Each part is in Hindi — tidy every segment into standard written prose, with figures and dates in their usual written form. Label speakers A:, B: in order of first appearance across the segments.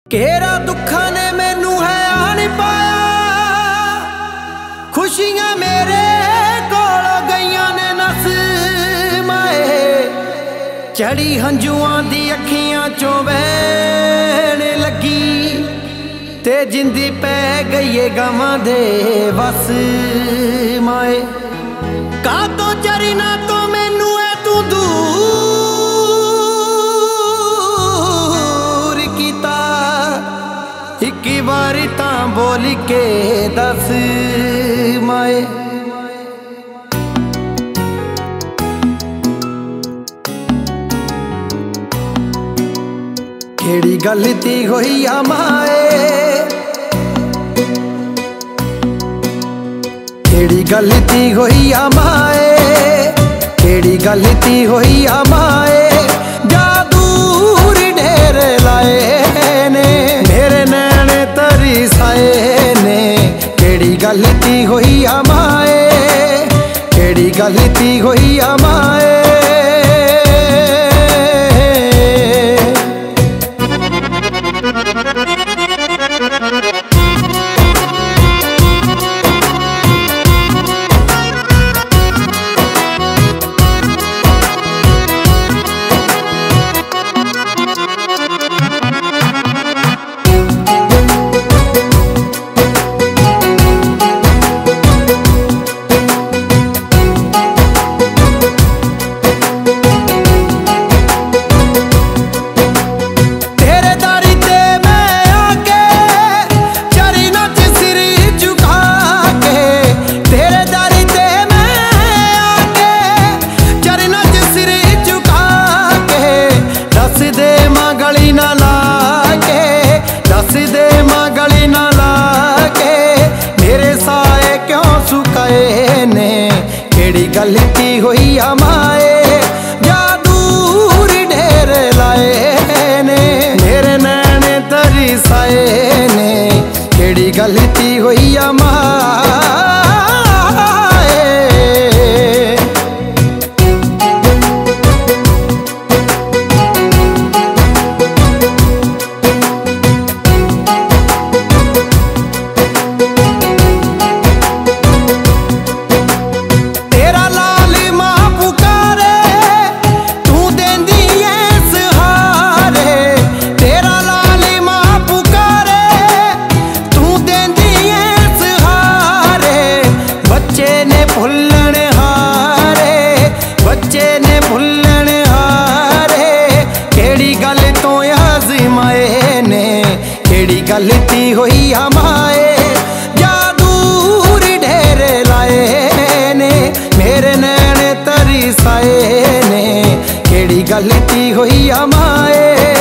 A: केरा दुखा ने मैनू है आन पाया, खुशियां मेरे कोल गईयां ने नस माए। चढ़ी हंजुआं दी अखियां चों वैन लगी, ते जिंदी पै गई है गवां दे वस माए। का तो चरी ना तो मैनू है तू दूर कीता, इक बारी तां बोल के दस माए। केड़ी गलती होई आ माए, केड़ी गलती होई आ माए, केड़ी गलती होई आ माए। जादूर ढेर लाए ने मेरे नैने तरी साए ने। केड़ी गलती होई आ माए, केड़ी गलती होई आ माए। केड़ी गलती होई आ माए, जादूर ढेर लाए ने मेरे नैने तरी साए ने। केड़ी गलती होई आ माए। केड़ी गलती होई आ माए, जादूर ढेर लाए ने मेरे नैने तरी साए ने। केड़ी गलती होई आ माए।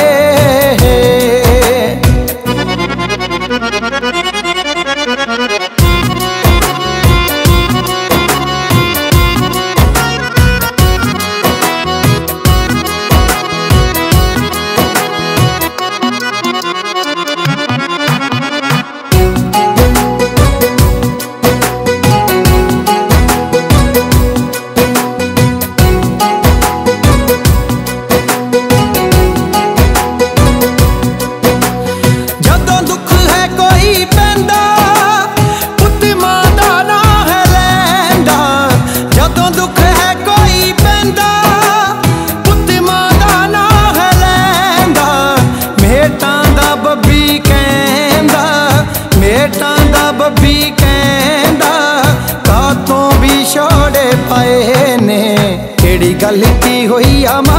A: बब्बी कहंदा कातों भी छोड़े पाए ने। केड़ी गलती होई आ